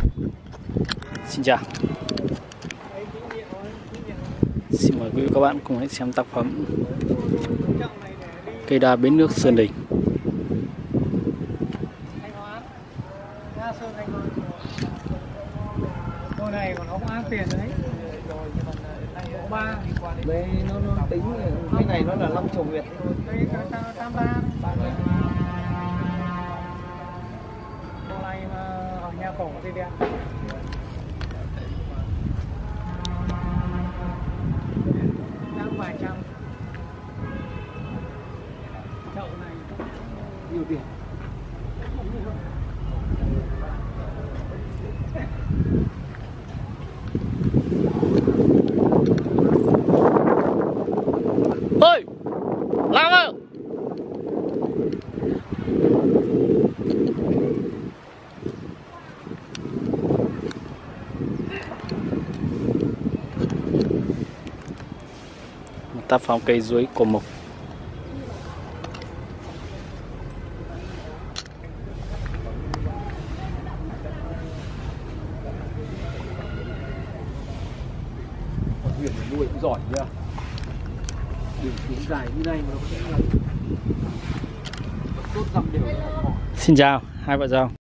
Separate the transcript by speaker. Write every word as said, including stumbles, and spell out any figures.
Speaker 1: Xin chào. Xin mời quý vị các bạn cùng hãy xem tác phẩm Cây đa bến nước Sơn Đình.
Speaker 2: Đồ này còn không áp tiền đấy. Ba
Speaker 3: đây nó, nó tính cái này nó là năm chồng Việt.
Speaker 2: đây tam ba đồ này mà ở nhà cổ thì đẹp. Đang vài trăm. Chậu này
Speaker 3: Nhiều tiền.
Speaker 1: Ôi, làm ơi. Một tác phẩm cây chuối cổ mục.
Speaker 3: Huyền nuôi cũng giỏi chưa? Đường xuống dài như này mà nó sẽ là tốt dăm đều.
Speaker 1: Xin chào hai vợ chồng.